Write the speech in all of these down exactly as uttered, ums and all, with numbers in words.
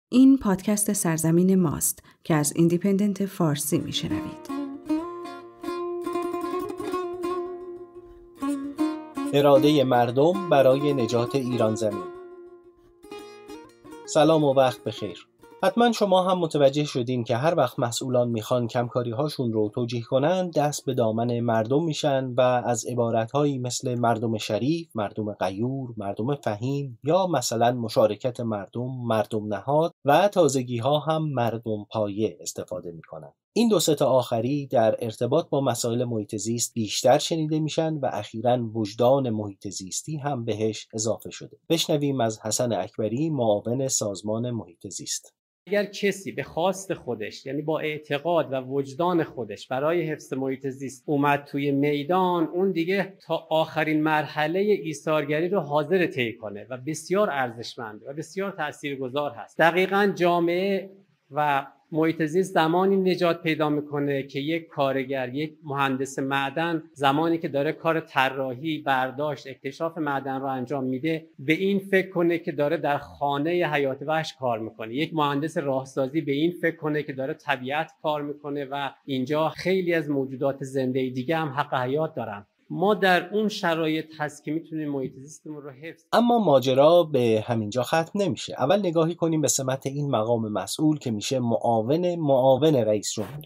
این پادکست سرزمین ماست که از ایندیپندنت فارسی میشنوید. اراده مردم برای نجات ایران زمین. سلام و وقت بخیر. حتما شما هم متوجه شدین که هر وقت مسئولان میخوان کمکاری هاشون رو توجیه کنن دست به دامن مردم میشن و از عبارتهایی مثل مردم شریف، مردم غیور، مردم فهیم یا مثلا مشارکت مردم، مردم نهاد و تازگی ها هم مردم پایه استفاده میکنن. این دو سه تا آخری در ارتباط با مسائل محیط زیست بیشتر شنیده میشن و اخیراً وجدان محیط زیستی هم بهش اضافه شده. بشنویم از حسن اکبری، معاون سازمان محیط زیست. اگر کسی به خواست خودش، یعنی با اعتقاد و وجدان خودش برای حفظ محیط زیست اومد توی میدان، اون دیگه تا آخرین مرحله ایثارگری رو حاضر طی کنه و بسیار ارزشمند و بسیار تاثیرگذار هست. دقیقاً جامعه و محیط زیست زمانی نجات پیدا میکنه که یک کارگر، یک مهندس معدن، زمانی که داره کار طراحی، برداشت، اکتشاف معدن رو انجام میده، به این فکر کنه که داره در خانه حیات وحش کار میکنه. یک مهندس راهسازی به این فکر کنه که داره طبیعت کار میکنه و اینجا خیلی از موجودات زنده دیگه هم حق حیات دارن. ما در اون شرایط هست که میتونیم محیط زیستمون رو حفظ. اما ماجرا به همینجا ختم نمیشه. اول نگاهی کنیم به سمت این مقام مسئول که میشه معاون معاون رئیس جمهور.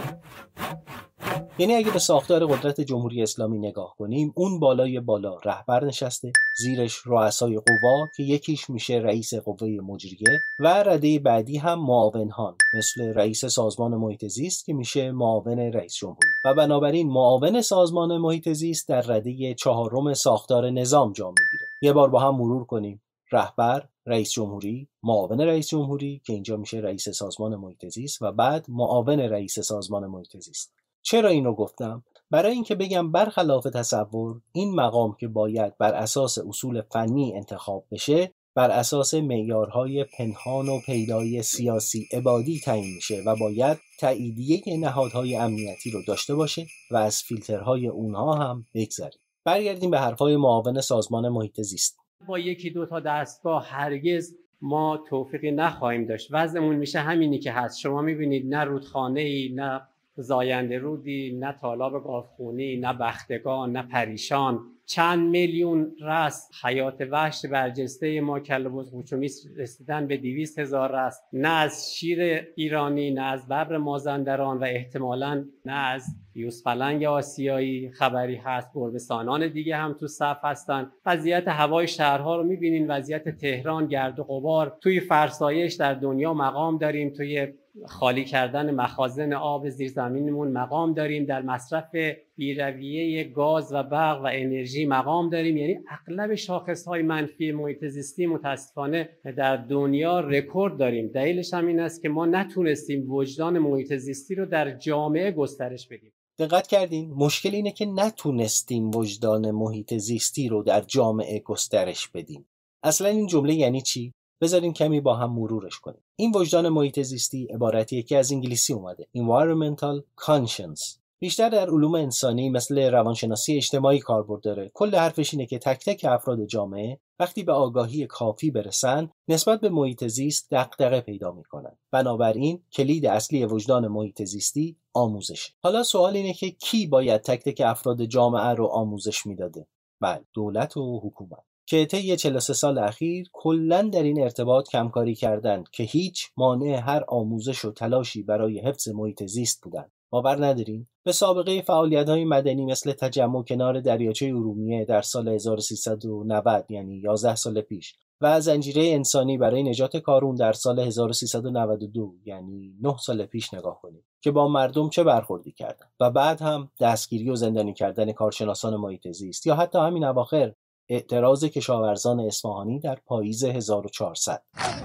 یعنی اگه به ساختار قدرت جمهوری اسلامی نگاه کنیم، اون بالای بالا رهبر نشسته، زیرش رؤسای قوا که یکیش میشه رئیس قوه مجریه و رده بعدی هم معاونان مثل رئیس سازمان محیط زیست که میشه معاون رئیس جمهوری و بنابراین معاون سازمان محیط زیست در رده چهارم ساختار نظام جا میگیره. یه بار با هم مرور کنیم: رهبر، رئیس جمهوری، معاون رئیس جمهوری که اینجا میشه رئیس سازمان محیط زیست و بعد معاون رئیس سازمان محیط زیست. چرا این رو گفتم؟ برای اینکه بگم برخلاف تصور، این مقام که باید بر اساس اصول فنی انتخاب بشه، بر اساس معیارهای پنهان و پیدای سیاسی عبادی تعیین میشه و باید تاییدیه نهادهای امنیتی رو داشته باشه و از فیلترهای اونها هم بگذریم. برگردیم به حرفای معاون سازمان محیط زیست. با یکی دو تا دستگاه هرگز ما توفیقی نخواهیم داشت. وضعمون میشه همینی که هست. شما میبینید نه رودخانه‌ای، نه زاینده رودی، نه تالاب گاوخونی، نه بختگان، نه پریشان. چند میلیون رست حیات وحش برجسته ما کله‌بز قوچمیس رسیدن به دویست هزار رست. نه از شیر ایرانی، نه از ببر مازندران و احتمالاً نه از یوزپلنگ آسیایی خبری هست. گربه‌سانان دیگه هم تو صف هستن. وضعیت هوای شهرها رو می‌بینین، وضعیت تهران، گرد و غبار. توی فرسایش در دنیا مقام داریم، توی خالی کردن مخازن آب زیرزمینمون مقام داریم، در مصرف بی‌رویه گاز و برق و انرژی مقام داریم. یعنی اغلب شاخص‌های منفی محیط زیستی متاسفانه در دنیا رکورد داریم. دلیلش هم این است که ما نتونستیم وجدان محیط زیستی رو در جامعه گسترش بدیم. دقت کردین؟ مشکل اینه که نتونستیم وجدان محیط زیستی رو در جامعه گسترش بدیم. اصلا این جمله یعنی چی؟ بذارین کمی با هم مرورش کنیم. این وجدان محیط زیستی عبارتیه که از انگلیسی اومده: environmental conscience. بیشتر در علوم انسانی مثل روانشناسی اجتماعی کاربرد داره. کل حرفش اینه که تک تک افراد جامعه وقتی به آگاهی کافی برسن نسبت به محیط زیست دغدغه پیدا میکنن. بنابراین کلید اصلی وجدان محیط زیستی آموزش. حالا سوال اینه که کی باید تک تک افراد جامعه رو آموزش میداده؟ بله، دولت و حکومت که طی چهل و سه سال اخیر کلاً در این ارتباط کمکاری کردند که هیچ مانع هر آموزش و تلاشی برای حفظ محیط زیست بودند. باور ندارین؟ به سابقه فعالیت‌های مدنی مثل تجمع کنار دریاچه ارومیه در سال هزار و سیصد و نود، یعنی یازده سال پیش، و زنجیره انسانی برای نجات کارون در سال هزار و سیصد و نود و دو، یعنی نه سال پیش نگاه کنید که با مردم چه برخوردی کردن و بعد هم دستگیری و زندانی کردن کارشناسان محیط زیست یا حتی همین اواخر اعتراض کشاورزان اصفهانی در پاییز هزار و چهارصد.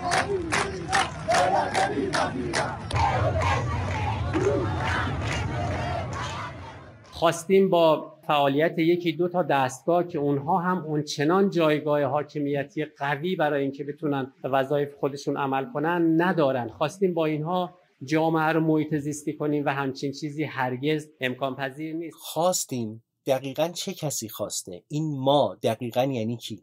خواستیم با فعالیت یکی دو تا دستگاه که اونها هم اونچنان جایگاه حاکمیتی قوی برای اینکه بتونن وظایف خودشون عمل کنن ندارن، خواستیم با اینها جامعه رو محیط زیستی کنیم و همچین چیزی هرگز امکان پذیر نیست. خواستیم؟ دقیقاً چه کسی خواسته؟ این ما دقیقاً یعنی کی؟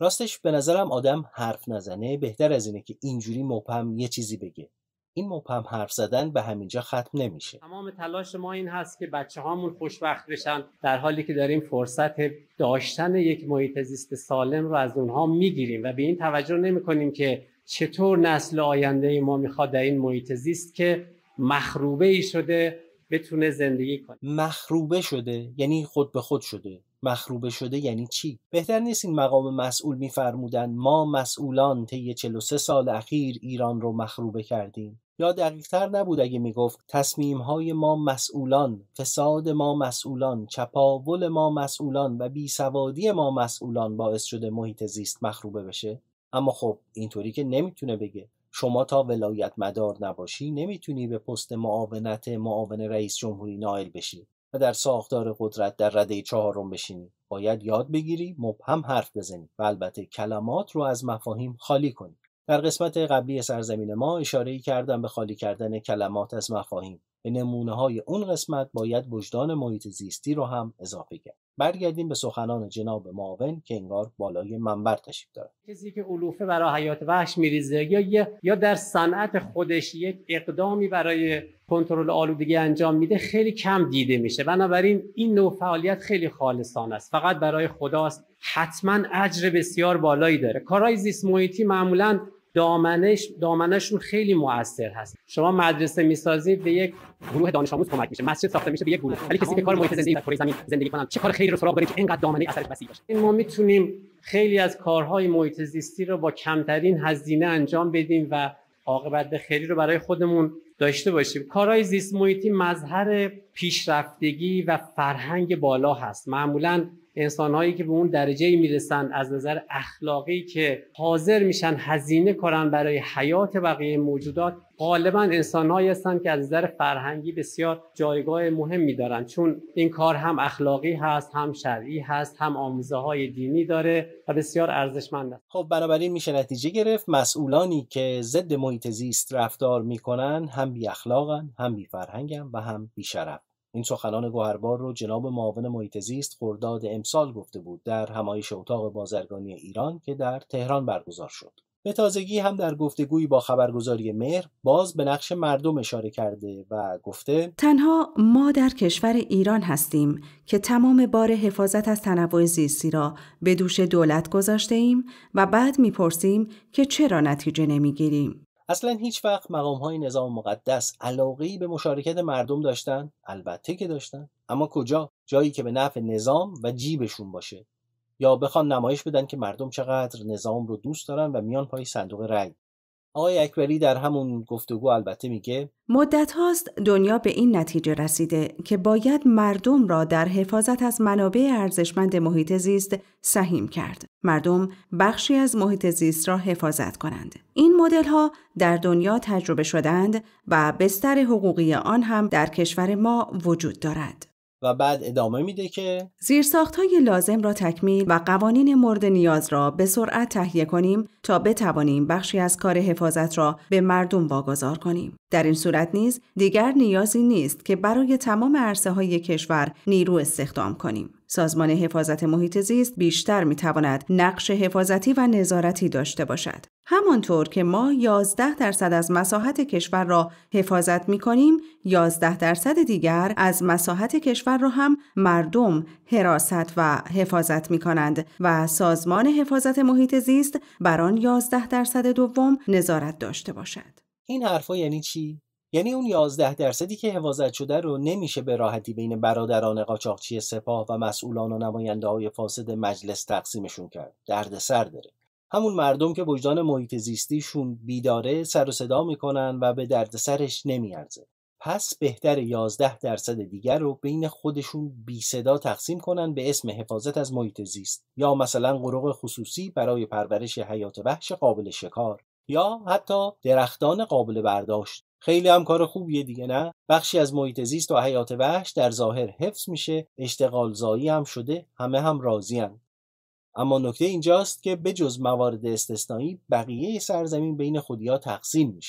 راستش به نظرم آدم حرف نزنه بهتر از اینه که اینجوری مبهم یه چیزی بگه. این مبهم حرف زدن به همینجا ختم نمیشه. تمام تلاش ما این هست که بچه‌هامون خوشبخت بشن، در حالی که داریم فرصت داشتن یک محیط زیست سالم رو از اونها میگیریم و به این توجه نمی‌کنیم که چطور نسل آینده ما میخواد در این محیط زیست که مخروبه ای شده بتونه زندگی کنه. مخروبه شده یعنی خود به خود شده. مخروبه شده یعنی چی؟ بهتر نیست این مقام مسئول میفرمودن ما مسئولان طی چهل و سه سال اخیر ایران رو مخروبه کردیم؟ یا دقیق‌تر نبود اگه میگفت تصمیم‌های ما مسئولان، فساد ما مسئولان، چپاول ما مسئولان و بیسوادی ما مسئولان باعث شده محیط زیست مخروبه بشه؟ اما خب اینطوری که نمیتونه بگه. شما تا ولایت مدار نباشی نمیتونی به پست معاونت معاون رئیس جمهوری نائل بشی و در ساختار قدرت در رده چهارم بشینی. باید یاد بگیری مبهم حرف بزنی و البته کلمات رو از مفاهیم خالی کنی. در قسمت قبلی سرزمین ما اشاره‌ای کردم به خالی کردن کلمات از مفاهیم. به نمونه‌های اون قسمت باید وجدان محیط زیستی رو هم اضافه کرد. برگردیم به سخنان جناب معاون که انگار بالای منبر تشریف داره. کسی که علوفه برای حیات وحش میریزه یا یا در صنعت خودش یک اقدامی برای کنترل آلودگی انجام میده خیلی کم دیده میشه. بنابراین این نوع فعالیت خیلی خالصانه است، فقط برای خداست. حتما اجر بسیار بالایی داره. کارهای زیست محیطی معمولاً دامنش دامنشون خیلی مؤثر هست. شما مدرسه میسازید به یک گروه دانش آموز کمک میشه، مسجد ساخته میشه به یک گروه، ولی کسی که کار محیط زندگی در کره زمین زندگی کنن چه کار خیری رو سراغ بره که اینقدر دامنه اثرش وسیع باشه. این ما میتونیم خیلی از کارهای محیط زیستی رو با کمترین هزینه انجام بدیم و عاقبت به خیری رو برای خودمون داشته باشیم. کارهای زیست محیطی مظهر پیشرفتگی و فرهنگ بالا هست. معمولاً انسان‌هایی که به اون درجه‌ای میرسن از نظر اخلاقی که حاضر میشن هزینه کنن برای حیات بقیه موجودات، غالباً انسان‌هایی هستن که از نظر فرهنگی بسیار جایگاه مهمی دارن، چون این کار هم اخلاقی هست، هم شرعی هست، هم آموزه‌های دینی داره و بسیار ارزشمند است. خب بنابراین میشه نتیجه گرفت مسئولانی که ضد محیط زیست رفتار میکنن هم بی اخلاقن، هم بی فرهنگن و هم بی شرف. این سخنان گوهربار رو جناب معاون محیط زیست خرداد امسال گفته بود در همایش اتاق بازرگانی ایران که در تهران برگزار شد. به تازگی هم در گفتگویی با خبرگزاری مهر باز به نقش مردم اشاره کرده و گفته تنها ما در کشور ایران هستیم که تمام بار حفاظت از تنوع زیستی را به دوش دولت گذاشته ایم و بعد میپرسیم که چرا نتیجه نمیگیریم. اصلا هیچ وقت مقام‌های نظام مقدس علاقه‌ای به مشارکت مردم داشتن؟ البته که داشتن. اما کجا؟ جایی که به نفع نظام و جیبشون باشه. یا بخوان نمایش بدن که مردم چقدر نظام رو دوست دارن و میان پای صندوق رای. آقای اکبری در همون گفتگو البته میگه مدت هاست دنیا به این نتیجه رسیده که باید مردم را در حفاظت از منابع ارزشمند محیط زیست سهیم کرد. مردم بخشی از محیط زیست را حفاظت کنند. این مدل ها در دنیا تجربه شدند و بستر حقوقی آن هم در کشور ما وجود دارد. و بعد ادامه میده که زیرساخت‌های لازم را تکمیل و قوانین مورد نیاز را به سرعت تهیه کنیم تا بتوانیم بخشی از کار حفاظت را به مردم واگذار کنیم. در این صورت نیز دیگر نیازی نیست که برای تمام عرصه‌های کشور نیرو استخدام کنیم. سازمان حفاظت محیط زیست بیشتر می‌تواند نقش حفاظتی و نظارتی داشته باشد. همانطور که ما یازده درصد از مساحت کشور را حفاظت می‌کنیم، یازده درصد دیگر از مساحت کشور را هم مردم حراست و حفاظت می‌کنند و سازمان حفاظت محیط زیست بر آن یازده درصد دوم نظارت داشته باشد. این حرفا یعنی چی؟ یعنی اون یازده درصدی که حفاظت شده رو نمیشه به راحتی بین برادران قاچاقچی سپاه و مسئولان و نماینده‌های فاسد مجلس تقسیمشون کرد. دردسر داره. همون مردم که وجدان محیط زیستیشون بیداره سر و صدا میکنن و به دردسرش نمیارزه. پس بهتر یازده درصد دیگر رو بین خودشون بی صدا تقسیم کنن به اسم حفاظت از محیط زیست، یا مثلا قرق خصوصی برای پرورش حیات وحش قابل شکار، یا حتی درختان قابل برداشت. خیلی هم کار خوبیه دیگه، نه؟ بخشی از محیط زیست و حیات وحش در ظاهر حفظ میشه، اشتغال زایی هم شده، همه هم راضی‌اند. اما نکته اینجاست که بجز موارد استثنایی بقیه سرزمین بین خودیا تقسیم میشه.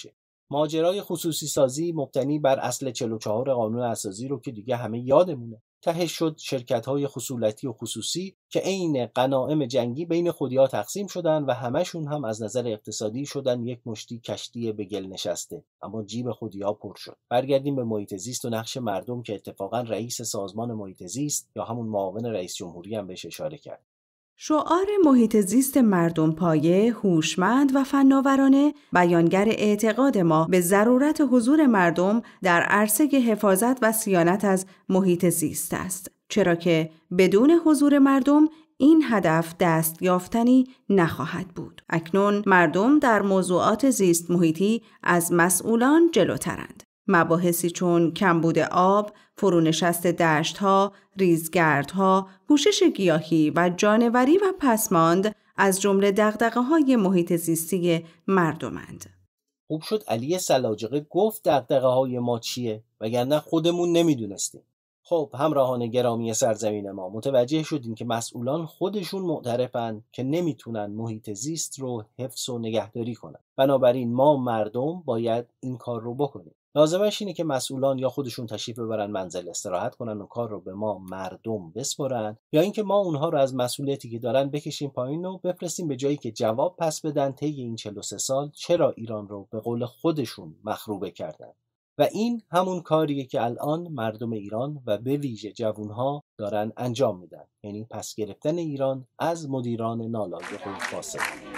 ماجرای خصوصی سازی مبتنی بر اصل چهل و چهار قانون اساسی رو که دیگه همه یادمونه. تهش شد شرکت‌های خصولتی و خصوصی که عین غنایم جنگی بین خودیا تقسیم شدن و همشون هم از نظر اقتصادی شدن یک مشتی کشتی به گل نشسته، اما جیب خودیا پر شد. برگردیم به محیط زیست و نقش مردم که اتفاقا رئیس سازمان محیط زیست یا همون معاون رئیس جمهوری هم بهش اشاره کرد. شعار محیط زیست مردم پایه، هوشمند و فناورانه بیانگر اعتقاد ما به ضرورت حضور مردم در عرصه حفاظت و صیانت از محیط زیست است، چرا که بدون حضور مردم این هدف دست یافتنی نخواهد بود. اکنون مردم در موضوعات زیست محیطی از مسئولان جلوترند. مباحثی چون کمبود آب، فرونشست دشت‌ها، ریزگردها، پوشش گیاهی و جانوری و پسماند از جمله دغدغه‌های محیط زیستی مردمند. خوب شد علی سلاجقه گفت دغدغه‌های ما چیه، وگرنه خودمون نمیدونستیم. خب همراهان گرامی سرزمین ما، متوجه شدیم که مسئولان خودشون معترفن که نمیتونن محیط زیست رو حفظ و نگهداری کنن. بنابراین ما مردم باید این کار رو بکنیم. لازمش اینه که مسئولان یا خودشون تشریف ببرن منزل استراحت کنن و کار رو به ما مردم بسپارن، یا اینکه ما اونها رو از مسئولیتی که دارن بکشیم پایین و بفرستیم به جایی که جواب پس بدن طی این چهل و سه سال چرا ایران رو به قول خودشون مخروبه کردن. و این همون کاریه که الان مردم ایران و به ویژه جوانها دارن انجام میدن، یعنی پس گرفتن ایران از مدیران نالایق و فاسد.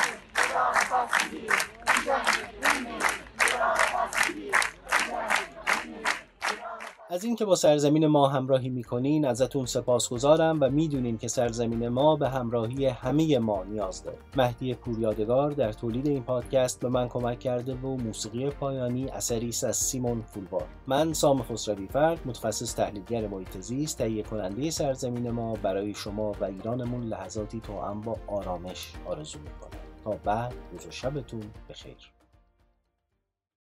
از این که با سرزمین ما همراهی میکنین ازتون سپاسگزارم و میدونین که سرزمین ما به همراهی همه ما نیاز داره. مهدی پوریادگار در تولید این پادکست به من کمک کرده و موسیقی پایانی اثری است از سیمون فولبار. من سام خسروی فرد، متخصص تحلیلگر محیط زیست، تهیه کننده سرزمین ما، برای شما و ایرانمون لحظاتی توأم با آرامش آرزو میکنم. تا بعد، روز و شبتون بخیر.